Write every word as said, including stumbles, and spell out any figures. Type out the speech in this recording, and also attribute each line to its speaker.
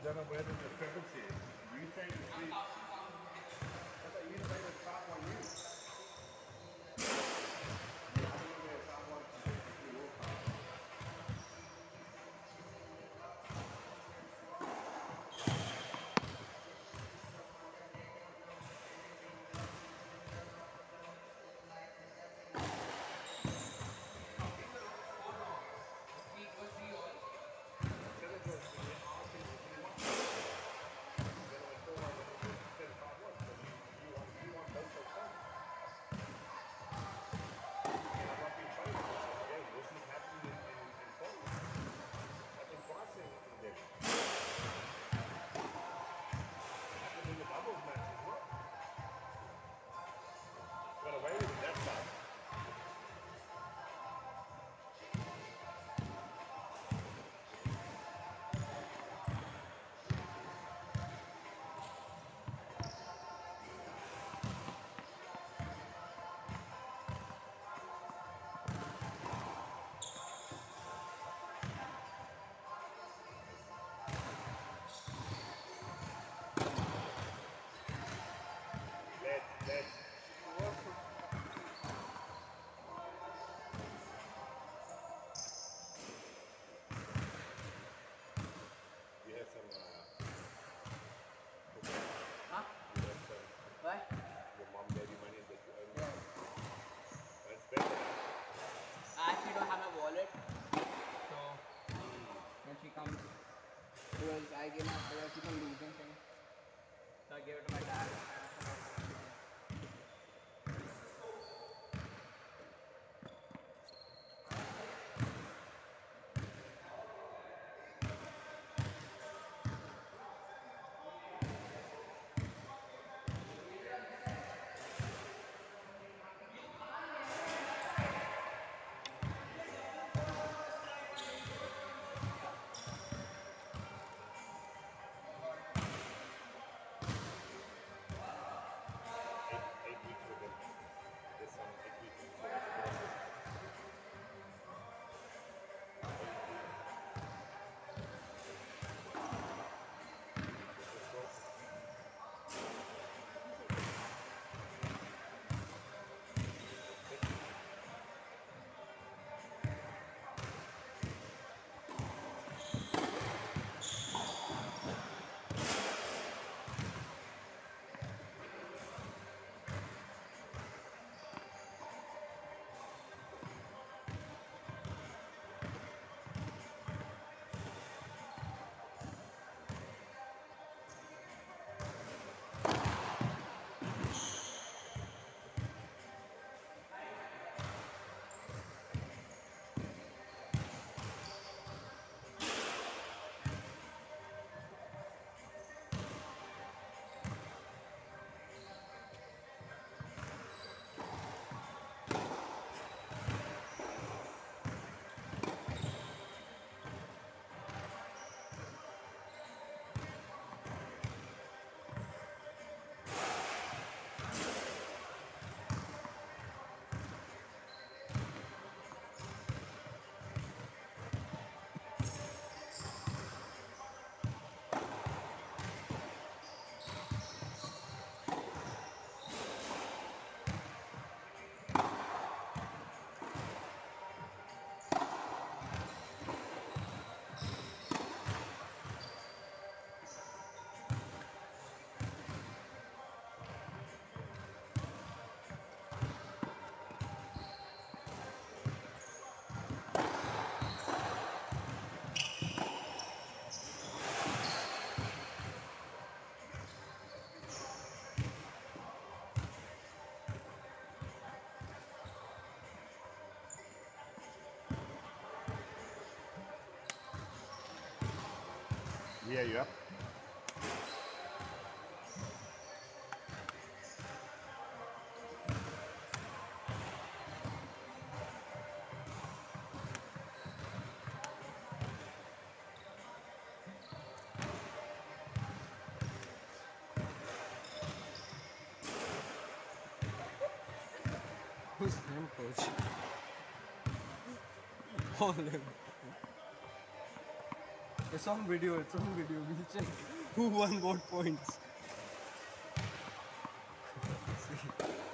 Speaker 1: don't know where the discrepancy is. You say the speed. I thought you say the top one you. I don't know where the top one you will come. Got away with it that time. Dead, dead. You have some, uh,
Speaker 2: Huh?
Speaker 1: you have some,
Speaker 2: What?
Speaker 1: your mom gave you money that you earned.
Speaker 2: Yeah.
Speaker 1: That's better.
Speaker 2: I actually don't have my wallet. So, when she comes, because I give my, because she comes losing things. So I give it to my dad.
Speaker 1: Eight, eight weeks with him. This son, eight weeks. So that's a good one. Let's go. Yeah, you up?
Speaker 3: Who's him, coach? Hold him. It's on video, it's on video. We'll check who won what points. See.